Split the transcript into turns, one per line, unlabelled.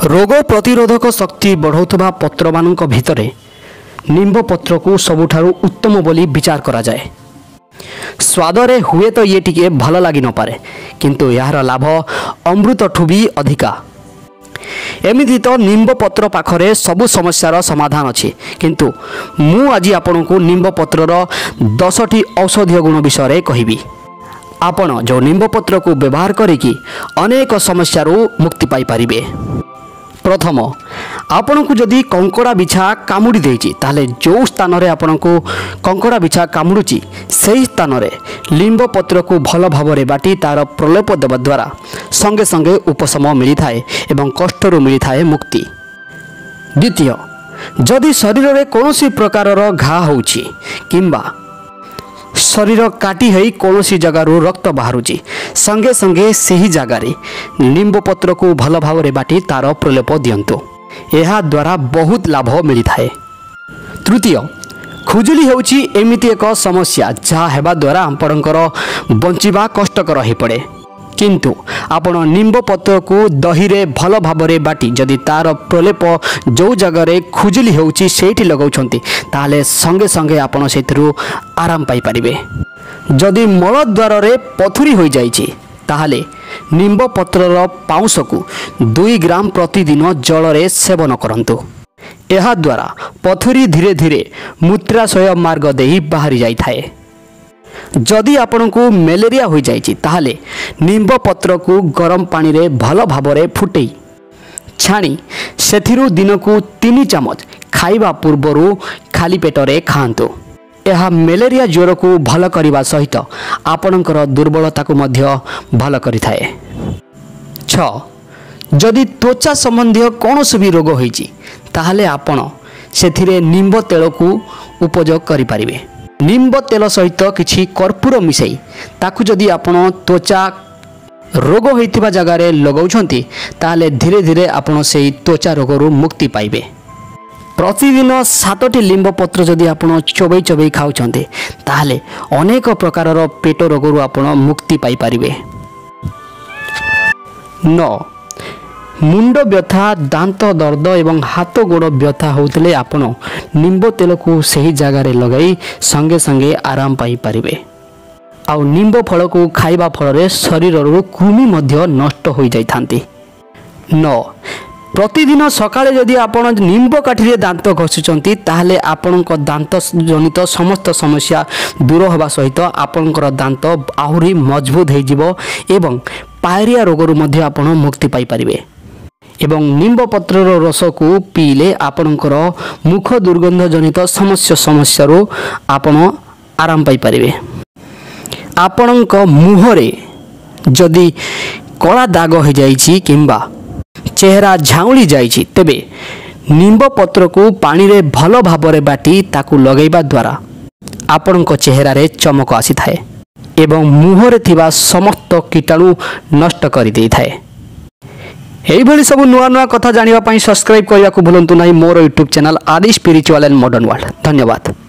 रोग प्रतिरोधक शक्ति बढ़ाउथबा पत्र मानक भितरे निंब पत्र को सबुठारु उत्तम बोली विचार करा जाए। स्वादरे हुए तो ये टिके भल लगी न पारे किंतु यार लाभ अमृतठू भी अधिका। एमिति तो निंब पत्र पाखरे सबु समस्यार समाधान अच्छी किंतु मु आज आपनकु निंब पत्रर 10टी औषधीय गुण विषय कहबी। आपण जो निंब पत्र को व्यवहार करिकी अनेक समस्यारू मुक्ति पाई परिबे। प्रथम आपनकु जदि कंकड़ा बिछा कामुड़ी देछि ताले जो स्थान रे आपनकु कंकड़ा बिछा कामुड़ुची सही स्थान रे लिंब पत्र को भल भावरे बाटी तार प्रलेप देवा द्वारा संगे संगे उपशम मिली थाए एवं कष्टरू मिली थाए मुक्ति। द्वितीय जदि शरीर रे कोनोसी प्रकारर घा होउछि किंबा शरीर काटी है कौनसी जगार रक्त बाहरुची संगे संगे सही जगार निंब पत्र को भल भाव बाटी तार प्रलेप दियंतु। यह द्वारा बहुत लाभ मिली थाए। तृतीय खुजुली होउची एमिति एक समस्या जहाँ हेबा द्वारा आपणकर बंचिबा कष्टकर हो पड़े किंतु आपण निंब पत्र को दही रे भल भावरे बाटी जदि तार प्रलेप जो जगार खुजुली होउची सेठी लगाउछंती ताले संगे संगे आपण सेथिरु आराम पाई परिबे। जदि मल द्वार रे पथुरी होई जाईची ताहाले निंब पत्रर पाउस को 2 ग्राम प्रतिदिन जल रे सेवन करंतु। एहा द्वारा पथुरी धीरे धीरे मूत्राशय मार्ग देही बाहरी जाई थाए। जदि आपण को मलेरिया हो जाइछि ताहाले निंब पत्र को गरम पानी रे भल भावरे फुटई छाणी सेथिरु दिन को 3 चामच खाइबा पूर्वरु खाली पेट रे खांतु। यह मलेरिया ज्वर को भल करिबा सहित आपणकर दुर्बलता को मध्य भल करिथाए। 6 जदि त्वचा संबंधी कौनसी भी रोग होइछि ताहाले आपण सेथिरे निंब तेल को उपयोग करि परिबे। निंब तेल सहित किछि कर्पूर मिसई ताकू जदि आपण त्वचा रोग होइतिबा जगार लगाउछंती ताहाले धीरे धीरे आपण सेही त्वचा रोगरू मुक्ति पाइबे। प्रतिदिन 7टी लिंब पत्र जदि आपण चोबई चोबई खाउछंती ताहाले अनेक प्रकारर पेट रोगरू आपण मुक्ति पाई परिबे। 9 मुंड व्यथा दांत दर्द एवं हाथ गोड़ व्यथा होतले आपण निंब तेल को सही जगार लगाई संगे संगे आराम पाई परिबे। आउ निंब फल को खाइबा फल रे शरीर रो कृमि मध्य नष्ट हो जाई थांती। 9 प्रतिदिन सकाळे जदि आपण निंब काठी रे दांत घसुचंती ताहाले आपणक दांत जनित समस्त समस्या दूर होबा सहित आपणकर दांत आहुरी मजबूत हो जिवो एवं पायरिया रोगरू मध्य आपण मुक्ति पाई परिबे। एवं निंब पत्रर रस को पीले आपणकर मुख दुर्गंध जनित समस्या रो आपण आराम पाई परिबे। आपणक मुहरे जदि कला दाग हो जाइछि किंबा चेहरा झाउली जाइछि तेबे निंब पत्र को पानी रे भल भावरे बाटी ताकू लगैबा द्वारा आपणक चेहरा रे चमक आसी थाए एवं मुहरे थिबा समस्त कीटाणु नष्ट करि देई थाए। एइभली सब नुआ नुआ कथा जानिबा पई सब्सक्राइब करिया को भूलंतु नाही मोर यूट्यूब चैनल आदि स्पिरिचुअल एंड मॉडर्न वर्ल्ड। धन्यवाद।